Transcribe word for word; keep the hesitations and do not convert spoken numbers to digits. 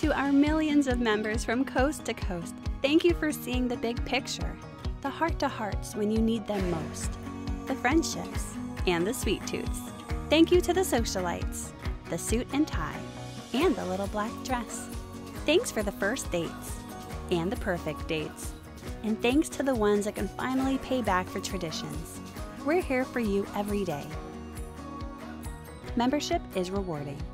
To our millions of members from coast to coast, thank you for seeing the big picture, the heart-to-hearts when you need them most, the friendships, and the sweet tooths. Thank you to the socialites, the suit and tie, and the little black dress. Thanks for the first dates, and the perfect dates. And thanks to the ones that can finally pay back for traditions. We're here for you every day. Membership is rewarding.